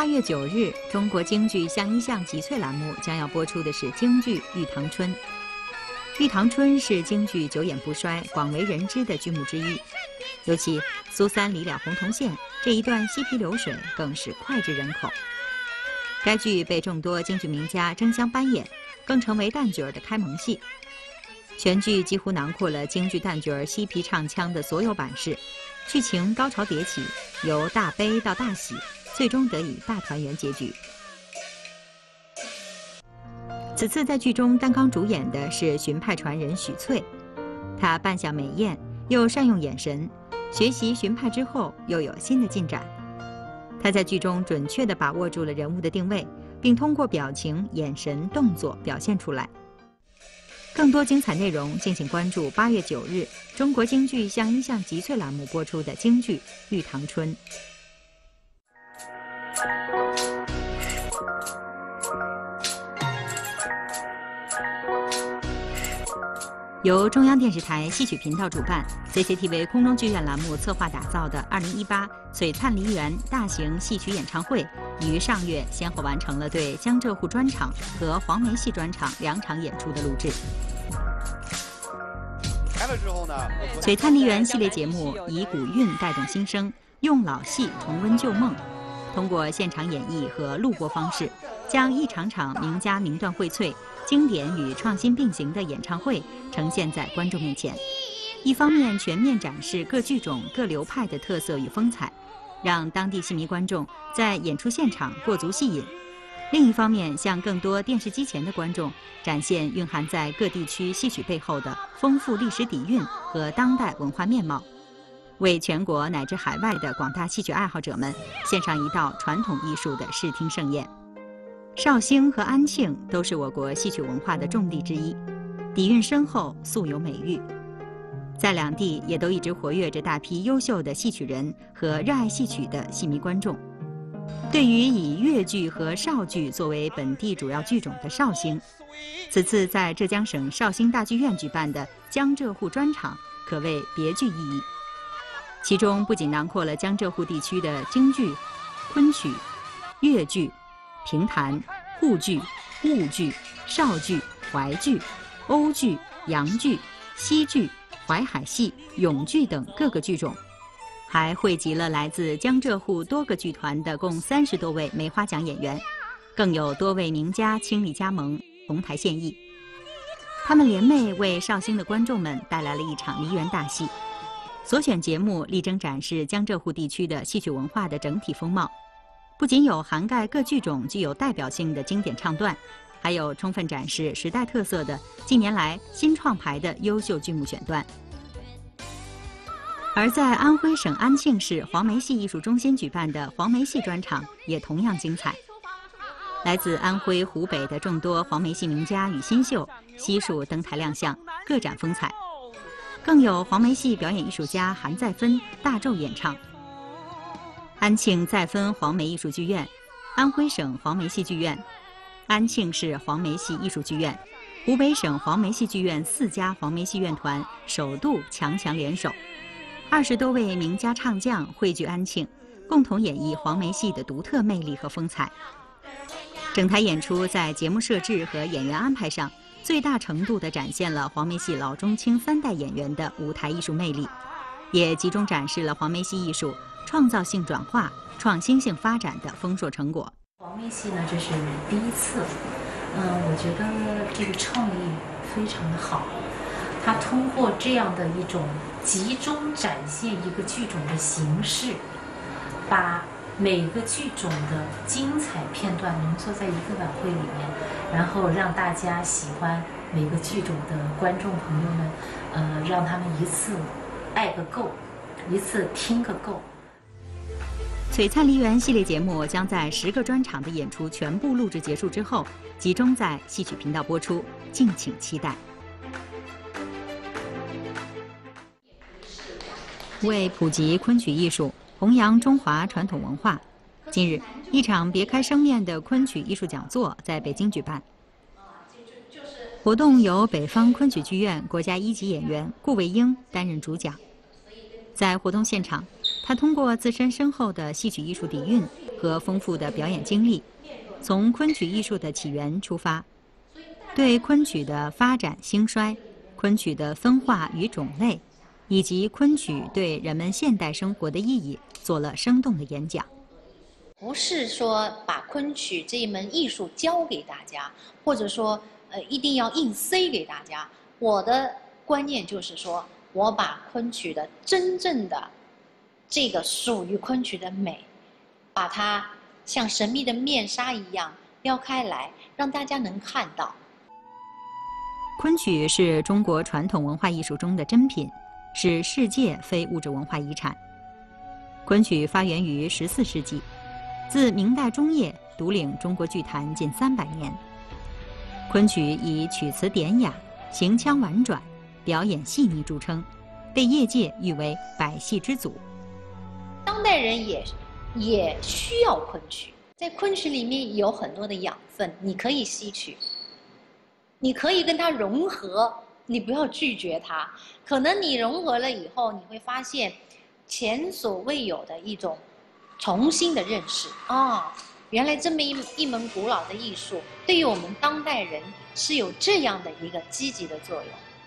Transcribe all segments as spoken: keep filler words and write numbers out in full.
八月九日，中国京剧相一相集萃栏目将要播出的是京剧《玉堂春》。《玉堂春》是京剧久演不衰、广为人知的剧目之一，尤其苏三离了洪洞县这一段嬉皮流水更是脍炙人口。该剧被众多京剧名家争相扮演，更成为旦角儿的开蒙戏。全剧几乎囊括了京剧旦角儿嬉皮唱腔的所有版式，剧情高潮迭起，由大悲到大喜，最终得以大团圆结局。此次在剧中担纲主演的是荀派传人许翠，她扮相美艳，又善用眼神，学习荀派之后又有新的进展。她在剧中准确地把握住了人物的定位，并通过表情、眼神、动作表现出来。更多精彩内容，敬请关注八月九日中国京剧相一相集萃栏目播出的京剧《玉堂春》。由中央电视台戏曲频道主办 ，C C T V 空中剧院栏目策划打造的二零一八璀璨梨园大型戏曲演唱会，于上月先后完成了对江浙沪专场和黄梅戏专场两场演出的录制。 开了之后呢， 璀璨梨园系列节目以古韵带动新生，用老戏重温旧梦，通过现场演绎和录播方式，将一场场名家名段荟萃、经典与创新并行的演唱会呈现在观众面前。一方面全面展示各剧种各流派的特色与风采，让当地戏迷观众在演出现场过足戏瘾；另一方面向更多电视机前的观众展现蕴含在各地区戏曲背后的丰富历史底蕴和当代文化面貌，为全国乃至海外的广大戏曲爱好者们献上一道传统艺术的视听盛宴。绍兴和安庆都是我国戏曲文化的重地之一，底蕴深厚，素有美誉。在两地也都一直活跃着大批优秀的戏曲人和热爱戏曲的戏迷观众。对于以粤剧和绍剧作为本地主要剧种的绍兴，此次在浙江省绍兴大剧院举办的江浙沪专场可谓别具意义。其中不仅囊括了江浙沪地区的京剧、昆曲、粤剧、评弹、沪剧、婺剧、绍剧、淮剧、欧剧、洋剧、西剧、淮海戏、永剧等各个剧种，还汇集了来自江浙沪多个剧团的共三十多位梅花奖演员，更有多位名家倾力加盟，同台献艺。他们联袂为绍兴的观众们带来了一场梨园大戏。所选节目力争展示江浙沪地区的戏曲文化的整体风貌，不仅有涵盖各剧种具有代表性的经典唱段，还有充分展示时代特色的近年来新创排的优秀剧目选段。而在安徽省安庆市黄梅戏艺术中心举办的黄梅戏专场也同样精彩。来自安徽、湖北的众多黄梅戏名家与新秀悉数登台亮相，各展风采。更有黄梅戏表演艺术家韩再芬大奏演唱。安庆再芬黄梅艺术剧院、安徽省黄梅戏剧院、安庆市黄梅戏艺术剧院、湖北省黄梅戏剧院四家黄梅戏院团首度强强联手，二十多位名家唱将汇聚安庆，共同演绎黄梅戏的独特魅力和风采。整台演出在节目设置和演员安排上，最大程度地展现了黄梅戏老中青三代演员的舞台艺术魅力，也集中展示了黄梅戏艺术创造性转化、创新性发展的丰硕成果。 黄梅戏呢，这是第一次，嗯，我觉得这个创意非常的好，它通过这样的一种集中展现一个剧种的形式，把每个剧种的精彩片段浓缩在一个晚会里面，然后让大家喜欢每个剧种的观众朋友们，呃，让他们一次爱个够，一次听个够。 璀璨梨园系列节目将在十个专场的演出全部录制结束之后，集中在戏曲频道播出，敬请期待。为普及昆曲艺术，弘扬中华传统文化，近日，一场别开生面的昆曲艺术讲座在北京举办。活动由北方昆曲剧院国家一级演员顾卫英担任主讲。在活动现场，他通过自身深厚的戏曲艺术底蕴和丰富的表演经历，从昆曲艺术的起源出发，对昆曲的发展兴衰、昆曲的分化与种类，以及昆曲对人们现代生活的意义做了生动的演讲。 不是说把昆曲这一门艺术教给大家，或者说呃一定要硬塞给大家。我的观念就是说，我把昆曲的真正的这个属于昆曲的美，把它像神秘的面纱一样撩开来，让大家能看到。 昆曲是中国传统文化艺术中的珍品，是世界非物质文化遗产。昆曲发源于十四世纪，自明代中叶独领中国剧坛近三百年。昆曲以曲词典雅、行腔婉转、表演细腻著称，被业界誉为百戏之祖。 当代人也也需要昆曲，在昆曲里面有很多的养分，你可以吸取，你可以跟它融合，你不要拒绝它。可能你融合了以后，你会发现前所未有的一种重新的认识啊，原来这么一一门古老的艺术，对于我们当代人是有这样的一个积极的作用。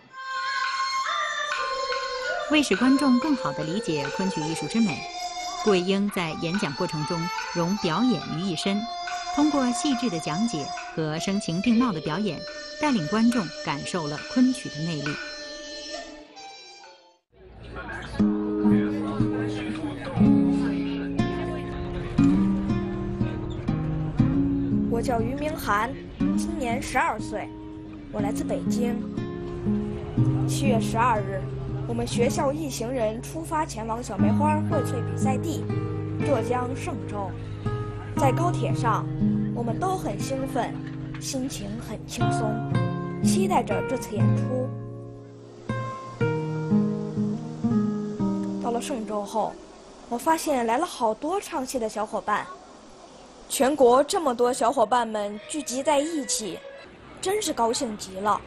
为使观众更好地理解昆曲艺术之美，顾伟英在演讲过程中融表演于一身，通过细致的讲解和声情并茂的表演，带领观众感受了昆曲的魅力。 我叫于明涵，今年十二岁，我来自北京。七月十二日，我们学校一行人出发前往小梅花荟萃比赛地浙江嵊州。在高铁上，我们都很兴奋，心情很轻松，期待着这次演出。到了嵊州后，我发现来了好多唱戏的小伙伴。全国这么多小伙伴们聚集在一起，真是高兴极了。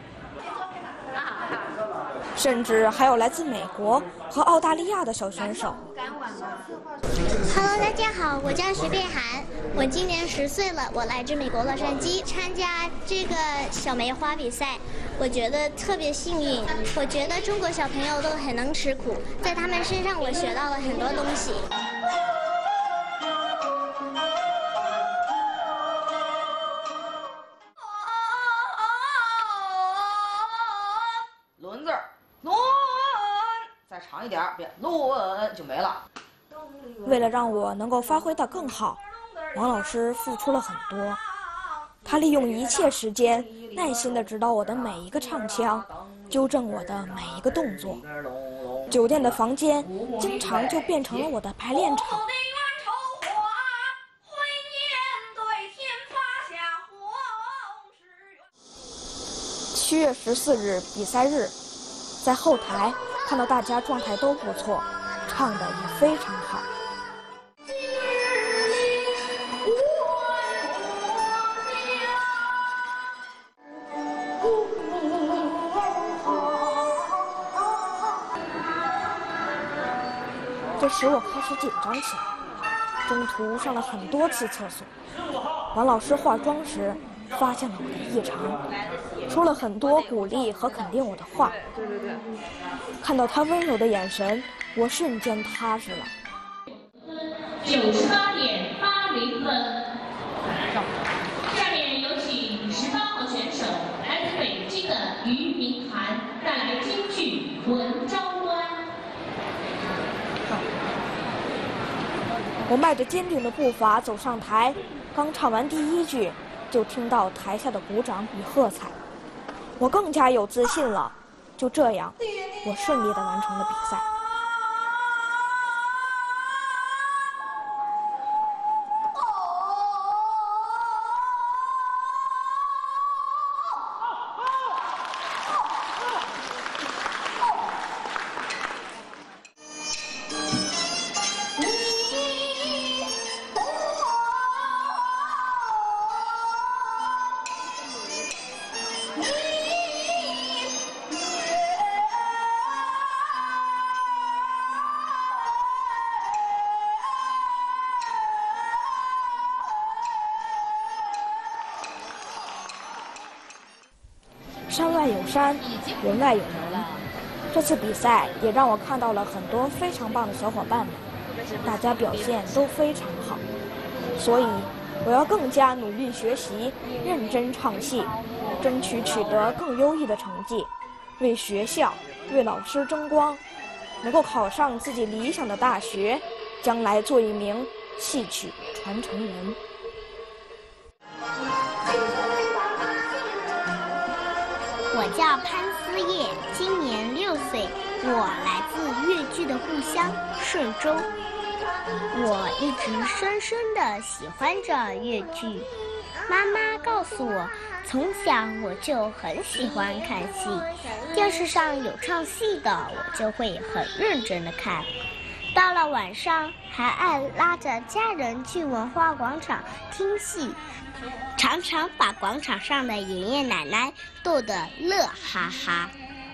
甚至还有来自美国和澳大利亚的小选手。 Hello， 大家好，我叫徐碧涵，我今年十岁了，我来自美国洛杉矶参加这个小梅花比赛，我觉得特别幸运。我觉得中国小朋友都很能吃苦，在他们身上我学到了很多东西。 轮字儿，轮，再长一点，别轮就没了。 为了让我能够发挥得更好，王老师付出了很多。他利用一切时间，耐心地指导我的每一个唱腔，纠正我的每一个动作。酒店的房间经常就变成了我的排练场。七月十四日比赛日，在后台看到大家状态都不错，唱得也非常好。这使我开始紧张起来，中途上了很多次厕所。王老师化妆时发现了我的异常，说了很多鼓励和肯定我的话。看到他温柔的眼神，我瞬间踏实了。 九十八点八零分。下面有请十八号选手，来自北京的于明涵，带来京剧《文昭关》。 我迈着坚定的步伐走上台，刚唱完第一句，就听到台下的鼓掌与喝彩，我更加有自信了。就这样，我顺利地完成了比赛。 山外有山，人外有人。这次比赛也让我看到了很多非常棒的小伙伴们，大家表现都非常好，所以我要更加努力学习，认真唱戏，争取取得更优异的成绩，为学校、为老师争光，能够考上自己理想的大学，将来做一名戏曲传承人。 我叫潘思叶，今年六岁，我来自越剧的故乡顺州。我一直深深地喜欢着越剧，妈妈告诉我，从小我就很喜欢看戏，电视上有唱戏的，我就会很认真地看。到了晚上，还爱拉着家人去文化广场听戏，常常把广场上的爷爷奶奶逗得乐哈哈。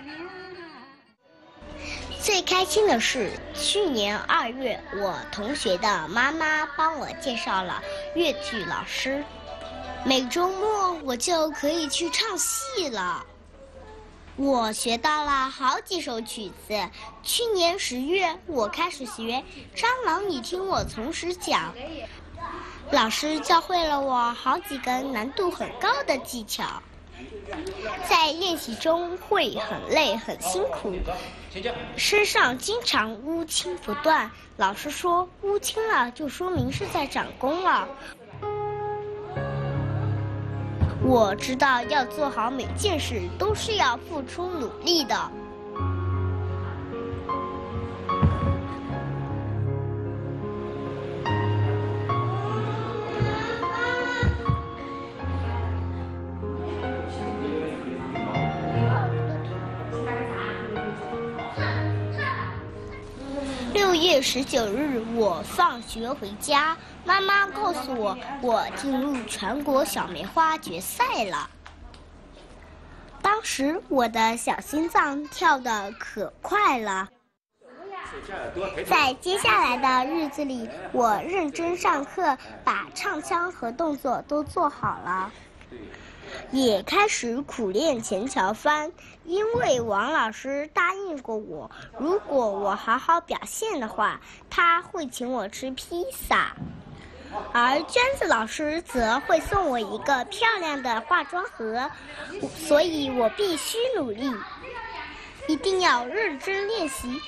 最开心的是，去年二月，我同学的妈妈帮我介绍了越剧老师，每周末我就可以去唱戏了。我学到了好几首曲子。去年十月，我开始学《蟑螂你听我从实讲》，老师教会了我好几个难度很高的技巧，在练习中会很累很辛苦，身上经常乌青不断。老师说乌青了就说明是在长功了。我知道要做好每件事都是要付出努力的。六月十九日，我放学回家，妈妈告诉我，我进入全国小梅花决赛了。当时我的小心脏跳得可快了。在接下来的日子里，我认真上课，把唱腔和动作都做好了，也开始苦练前桥翻。因为王老师答应过我，如果我好好表现的话，他会请我吃披萨，而娟子老师则会送我一个漂亮的化妆盒，所以我必须努力，一定要认真练习。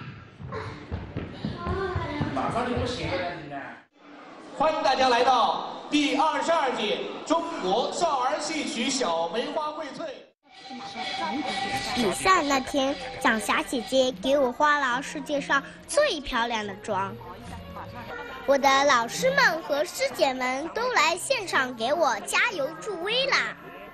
马上就不行了，现在。欢迎大家来到第二十二届中国少儿戏曲小梅花荟萃。 比赛那天，蒋霞姐姐给我化了世界上最漂亮的妆，我的老师们和师姐们都来现场给我加油助威啦。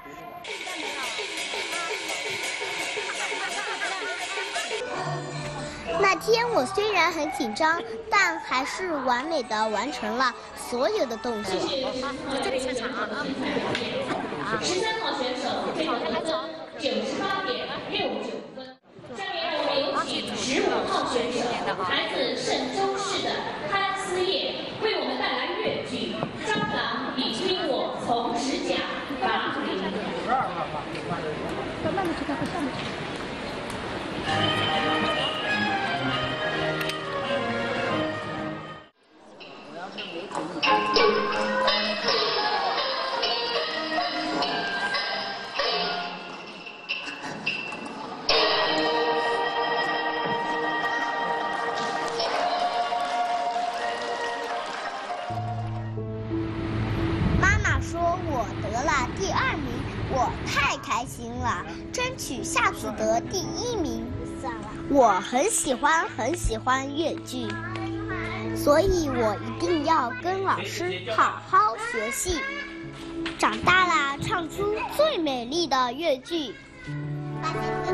那天我虽然很紧张，但还是完美的完成了所有的动作。 这里现场啊！十三号选手这个得分九十八点六九分。下面我们有请十五号选手，来自嵊州市的潘思叶，为我们带来越剧《蟑螂你听我从实讲》八零。慢点去看，快下面去。 妈妈说我得了第二名，我太开心了，争取下次得第一名。我很喜欢很喜欢越剧，所以我一定要跟老师好好学戏，长大了唱出最美丽的越剧。